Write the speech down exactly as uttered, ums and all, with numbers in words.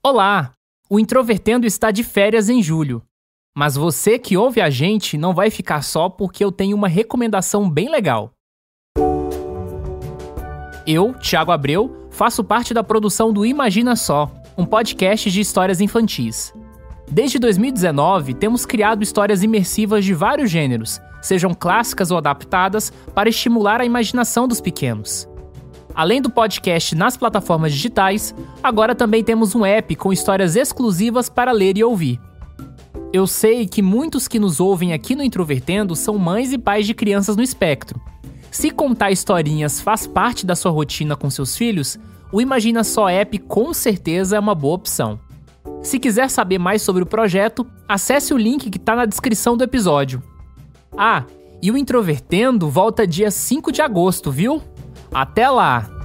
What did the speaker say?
Olá! O Introvertendo está de férias em julho. Mas você que ouve a gente não vai ficar só porque eu tenho uma recomendação bem legal. Eu, Thiago Abreu, faço parte da produção do Imagina Só, um podcast de histórias infantis. Desde dois mil e dezenove, temos criado histórias imersivas de vários gêneros, sejam clássicas ou adaptadas, para estimular a imaginação dos pequenos. Além do podcast nas plataformas digitais, agora também temos um app com histórias exclusivas para ler e ouvir. Eu sei que muitos que nos ouvem aqui no Introvertendo são mães e pais de crianças no espectro. Se contar historinhas faz parte da sua rotina com seus filhos, o Imagina Só App com certeza é uma boa opção. Se quiser saber mais sobre o projeto, acesse o link que está na descrição do episódio. Ah, e o Introvertendo volta dia cinco de agosto, viu? Até lá!